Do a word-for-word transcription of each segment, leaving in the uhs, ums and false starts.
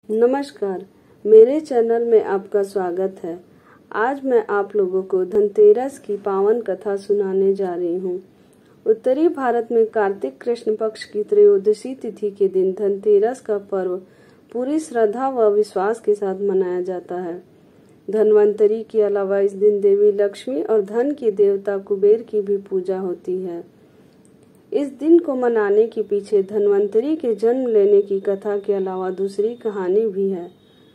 नमस्कार, मेरे चैनल में आपका स्वागत है। आज मैं आप लोगों को धनतेरस की पावन कथा सुनाने जा रही हूँ। उत्तरी भारत में कार्तिक कृष्ण पक्ष की त्रयोदशी तिथि के दिन धनतेरस का पर्व पूरी श्रद्धा व विश्वास के साथ मनाया जाता है। धनवंतरी के अलावा इस दिन देवी लक्ष्मी और धन के देवता कुबेर की भी पूजा होती है। इस दिन को मनाने के पीछे धनवंतरी के जन्म लेने की कथा के अलावा दूसरी कहानी भी है।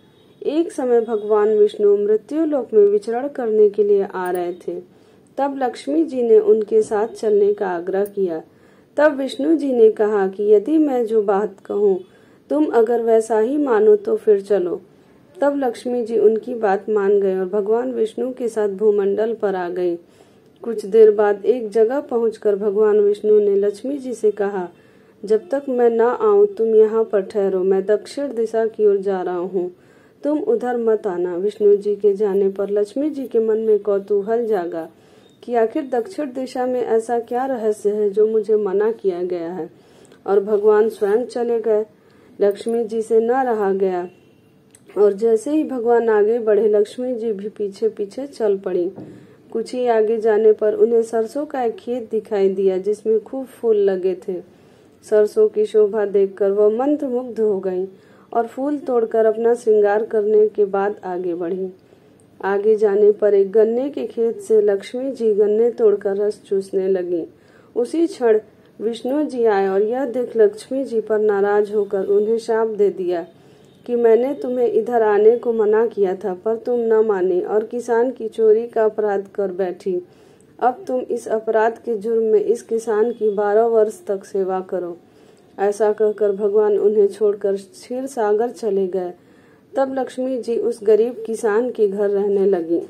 एक समय भगवान विष्णु मृत्यु लोक में विचरण करने के लिए आ रहे थे। तब लक्ष्मी जी ने उनके साथ चलने का आग्रह किया। तब विष्णु जी ने कहा कि यदि मैं जो बात कहूँ तुम अगर वैसा ही मानो तो फिर चलो। तब लक्ष्मी जी उनकी बात मान गए और भगवान विष्णु के साथ भूमंडल पर आ गई। कुछ देर बाद एक जगह पहुंचकर भगवान विष्णु ने लक्ष्मी जी से कहा, जब तक मैं न आऊं तुम यहाँ पर ठहरो, मैं दक्षिण दिशा की ओर जा रहा हूँ, तुम उधर मत आना। विष्णु जी के जाने पर लक्ष्मी जी के मन में कौतूहल जागा कि आखिर दक्षिण दिशा में ऐसा क्या रहस्य है जो मुझे मना किया गया है, और भगवान स्वयं चले गए। लक्ष्मी जी से न रहा गया और जैसे ही भगवान आगे बढ़े लक्ष्मी जी भी पीछे पीछे चल पड़ी। कुछ ही आगे जाने पर उन्हें सरसों का एक खेत दिखाई दिया जिसमें खूब फूल लगे थे। सरसों की शोभा देखकर वह मंत्रमुग्ध हो गईं और फूल तोड़कर अपना श्रृंगार करने के बाद आगे बढ़ी। आगे जाने पर एक गन्ने के खेत से लक्ष्मी जी गन्ने तोड़कर रस चूसने लगी। उसी क्षण विष्णु जी आए और यह देख लक्ष्मी जी पर नाराज होकर उन्हें शाप दे दिया कि मैंने तुम्हें इधर आने को मना किया था पर तुम न मानी और किसान की चोरी का अपराध कर बैठी। अब तुम इस अपराध के जुर्म में इस किसान की बारह वर्ष तक सेवा करो। ऐसा कहकर भगवान उन्हें छोड़कर क्षीर सागर चले गए। तब लक्ष्मी जी उस गरीब किसान के घर रहने लगी।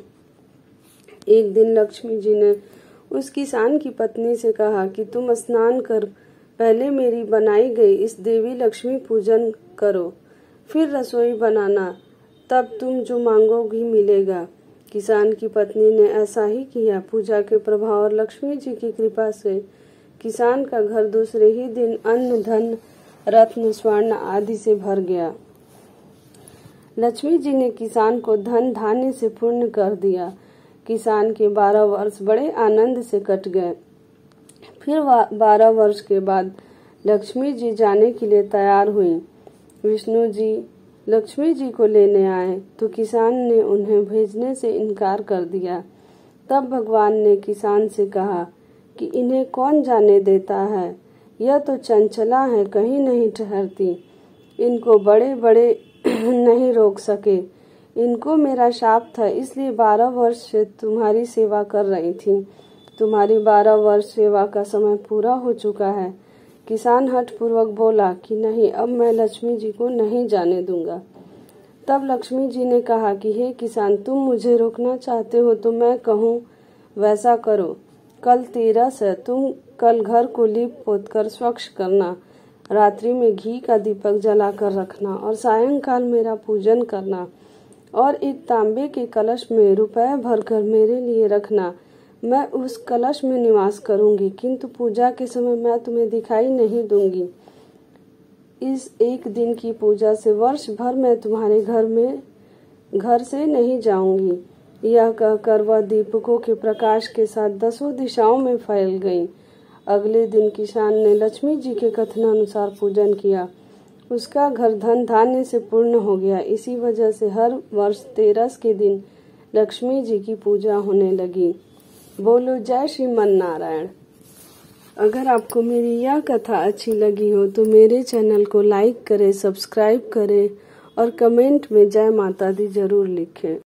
एक दिन लक्ष्मी जी ने उस किसान की पत्नी से कहा कि तुम स्नान कर पहले मेरी बनाई गई इस देवी लक्ष्मी पूजन करो, फिर रसोई बनाना, तब तुम जो मांगोगी मिलेगा। किसान की पत्नी ने ऐसा ही किया। पूजा के प्रभाव और लक्ष्मी जी की कृपा से किसान का घर दूसरे ही दिन अन्न, धन, रत्न, स्वर्ण आदि से भर गया। लक्ष्मी जी ने किसान को धन धान्य से पूर्ण कर दिया। किसान के बारह वर्ष बड़े आनंद से कट गए। फिर बारह वर्ष के बाद लक्ष्मी जी जाने के लिए तैयार हुई। विष्णु जी लक्ष्मी जी को लेने आए तो किसान ने उन्हें भेजने से इनकार कर दिया। तब भगवान ने किसान से कहा कि इन्हें कौन जाने देता है, यह तो चंचला है, कहीं नहीं ठहरती, इनको बड़े बड़े नहीं रोक सके। इनको मेरा शाप था, इसलिए बारह वर्ष से तुम्हारी सेवा कर रही थी। तुम्हारी बारह वर्ष सेवा का समय पूरा हो चुका है। किसान हठ पूर्वक बोला कि नहीं, अब मैं लक्ष्मी जी को नहीं जाने दूंगा। तब लक्ष्मी जी ने कहा कि हे किसान, तुम मुझे रोकना चाहते हो तो मैं कहूँ वैसा करो। कल तेरस है, तुम कल घर को लीप पोत कर स्वच्छ करना, रात्रि में घी का दीपक जलाकर रखना और सायंकाल मेरा पूजन करना, और एक तांबे के कलश में रुपए भरकर मेरे लिए रखना। मैं उस कलश में निवास करूंगी, किंतु पूजा के समय मैं तुम्हें दिखाई नहीं दूंगी। इस एक दिन की पूजा से वर्ष भर मैं तुम्हारे घर में घर से नहीं जाऊंगी। यह कहकर वह दीपकों के प्रकाश के साथ दसों दिशाओं में फैल गईं। अगले दिन किसान ने लक्ष्मी जी के कथनानुसार पूजन किया। उसका घर धन धान्य से पूर्ण हो गया। इसी वजह से हर वर्ष तेरस के दिन लक्ष्मी जी की पूजा होने लगी। बोलो जय श्रीमन नारायण। अगर आपको मेरी यह कथा अच्छी लगी हो तो मेरे चैनल को लाइक करें, सब्सक्राइब करें और कमेंट में जय माता दी जरूर लिखें।